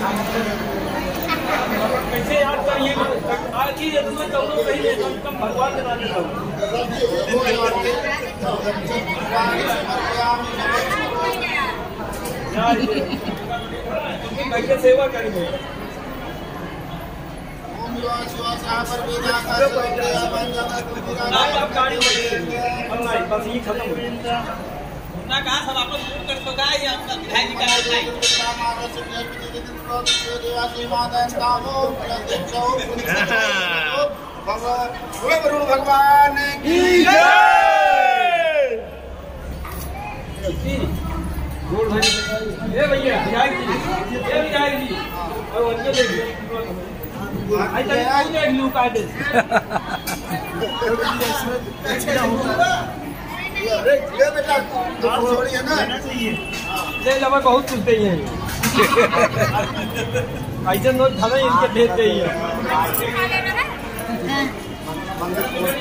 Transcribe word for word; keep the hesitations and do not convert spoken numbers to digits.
कैसे याद करिए आज की जरूरत तो लोग कहीं नहीं कम कम भगवान के नाम लेता हूँ कैसे सेवा करेंगे आप गाड़ी बस ये खत्म हो ना कहा सब आप लोग कर तो गाय आपका विधायक जी का वरुण भगवान की गोल भाई ए भैया विधायक जी ए विधायक जी और उनके देखिए आई तक पूरे ब्लू कार्ड अरे ये बेटा तो थोड़ी है ना ले लवा बहुत चलते ही हैं ऐसे नोट थाना इनके भेज दे ही है